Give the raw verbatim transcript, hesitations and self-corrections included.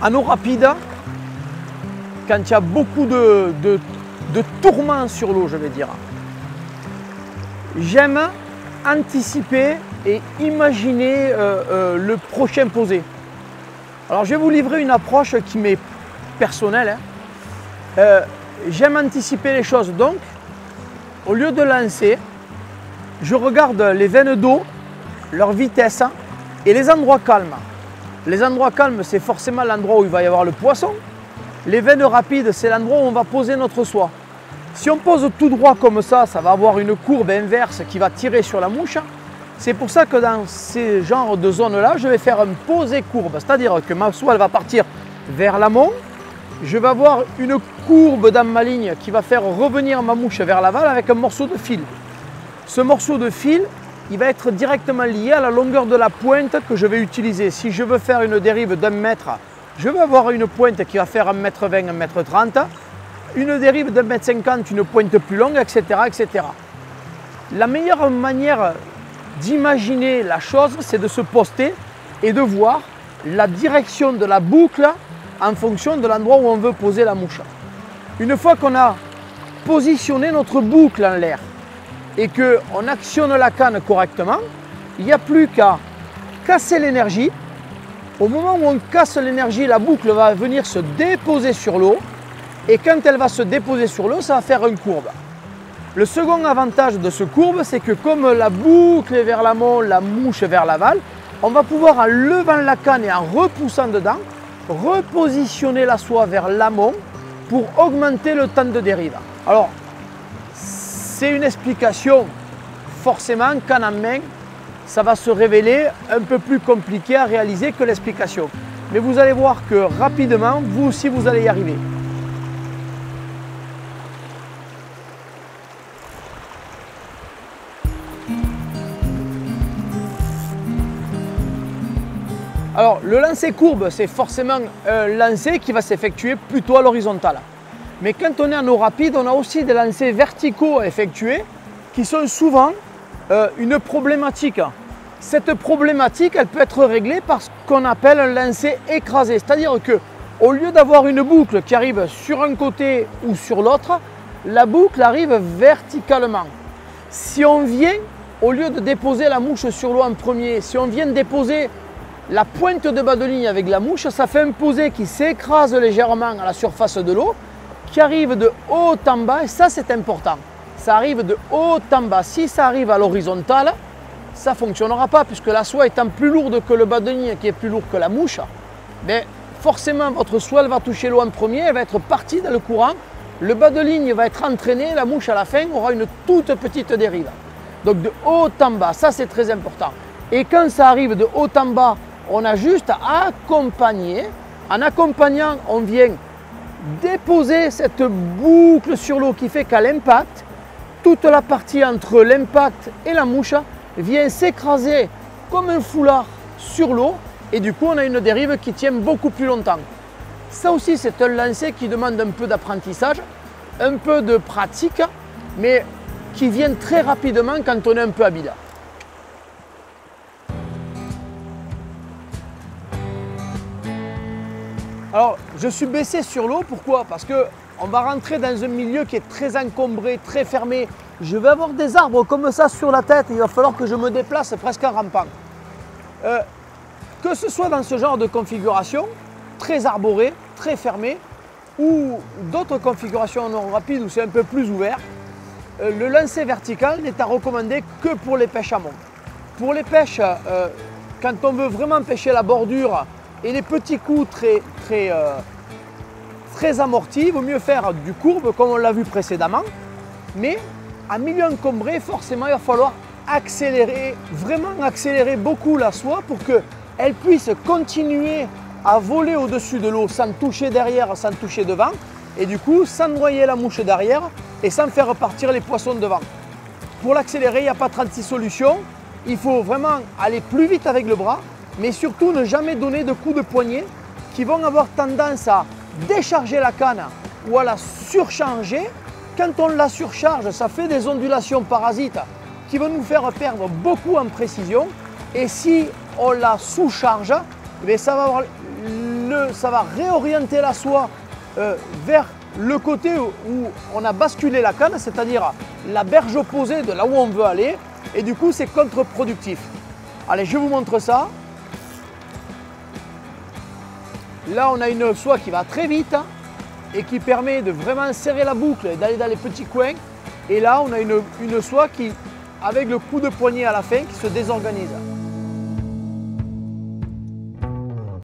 en eau rapide, quand il y a beaucoup de, de, de tourments sur l'eau, je vais dire, j'aime anticiper et imaginer euh, euh, le prochain posé. Alors je vais vous livrer une approche qui m'est personnelle. Hein. Euh, j'aime anticiper les choses, donc au lieu de lancer, je regarde les veines d'eau, leur vitesse et les endroits calmes. Les endroits calmes, c'est forcément l'endroit où il va y avoir le poisson. Les veines rapides, c'est l'endroit où on va poser notre soie. Si on pose tout droit comme ça, ça va avoir une courbe inverse qui va tirer sur la mouche. C'est pour ça que dans ces genres de zones-là, je vais faire un posé courbe. C'est-à-dire que ma soie elle va partir vers l'amont. Je vais avoir une courbe dans ma ligne qui va faire revenir ma mouche vers l'aval avec un morceau de fil. Ce morceau de fil, il va être directement lié à la longueur de la pointe que je vais utiliser. Si je veux faire une dérive d'un mètre, je vais avoir une pointe qui va faire un mètre vingt, un mètre trente. Une dérive d'un mètre cinquante, une pointe plus longue, et cetera, et cetera. La meilleure manière d'imaginer la chose, c'est de se poster et de voir la direction de la boucle en fonction de l'endroit où on veut poser la mouche. Une fois qu'on a positionné notre boucle en l'air et qu'on actionne la canne correctement, il n'y a plus qu'à casser l'énergie. Au moment où on casse l'énergie, la boucle va venir se déposer sur l'eau. Et quand elle va se déposer sur l'eau, ça va faire une courbe. Le second avantage de ce courbe, c'est que comme la boucle est vers l'amont, la mouche vers l'aval, on va pouvoir, en levant la canne et en repoussant dedans, repositionner la soie vers l'amont pour augmenter le temps de dérive. Alors, c'est une explication, forcément, canne en main, ça va se révéler un peu plus compliqué à réaliser que l'explication. Mais vous allez voir que rapidement, vous aussi, vous allez y arriver. Alors, le lancer courbe, c'est forcément un lancer qui va s'effectuer plutôt à l'horizontale. Mais quand on est en eau rapide, on a aussi des lancers verticaux à effectuer qui sont souvent euh, une problématique. Cette problématique, elle peut être réglée par ce qu'on appelle un lancer écrasé. C'est-à-dire qu'au lieu d'avoir une boucle qui arrive sur un côté ou sur l'autre, la boucle arrive verticalement. Si on vient, au lieu de déposer la mouche sur l'eau en premier, si on vient déposer la pointe de bas de ligne avec la mouche, ça fait un posé qui s'écrase légèrement à la surface de l'eau, qui arrive de haut en bas, et ça c'est important. Ça arrive de haut en bas. Si ça arrive à l'horizontale, ça ne fonctionnera pas, puisque la soie étant plus lourde que le bas de ligne, qui est plus lourd que la mouche, mais forcément votre soie elle va toucher l'eau en premier, elle va être partie dans le courant, le bas de ligne va être entraîné, la mouche à la fin aura une toute petite dérive. Donc de haut en bas, ça c'est très important. Et quand ça arrive de haut en bas, on a juste à accompagner. En accompagnant, on vient déposer cette boucle sur l'eau qui fait qu'à l'impact, toute la partie entre l'impact et la mouche vient s'écraser comme un foulard sur l'eau et du coup on a une dérive qui tient beaucoup plus longtemps. Ça aussi c'est un lancer qui demande un peu d'apprentissage, un peu de pratique, mais qui vient très rapidement quand on est un peu habile. Alors, je suis baissé sur l'eau, pourquoi? Parce qu'on va rentrer dans un milieu qui est très encombré, très fermé. Je vais avoir des arbres comme ça sur la tête, il va falloir que je me déplace presque en rampant. Euh, que ce soit dans ce genre de configuration, très arborée, très fermée, ou d'autres configurations en eau rapide où c'est un peu plus ouvert, euh, le lancer vertical n'est à recommander que pour les pêches amont. Pour les pêches, euh, quand on veut vraiment pêcher la bordure, et les petits coups très, très, euh, très amortis, il vaut mieux faire du courbe comme on l'a vu précédemment. Mais en milieu encombré, forcément, il va falloir accélérer, vraiment accélérer beaucoup la soie pour qu'elle puisse continuer à voler au-dessus de l'eau sans toucher derrière, sans toucher devant. Et du coup, sans noyer la mouche derrière et sans faire repartir les poissons devant. Pour l'accélérer, il n'y a pas trente-six solutions. Il faut vraiment aller plus vite avec le bras, mais surtout ne jamais donner de coups de poignet qui vont avoir tendance à décharger la canne ou à la surcharger. Quand on la surcharge, ça fait des ondulations parasites qui vont nous faire perdre beaucoup en précision. Et si on la sous-charge, ça va avoir le une, ça va réorienter la soie euh, vers le côté où, où on a basculé la canne, c'est-à-dire la berge opposée de là où on veut aller. Et du coup, c'est contre-productif. Allez, je vous montre ça. Là, on a une soie qui va très vite hein, et qui permet de vraiment serrer la boucle et d'aller dans les petits coins. Et là, on a une, une soie qui, avec le coup de poignet à la fin, qui se désorganise.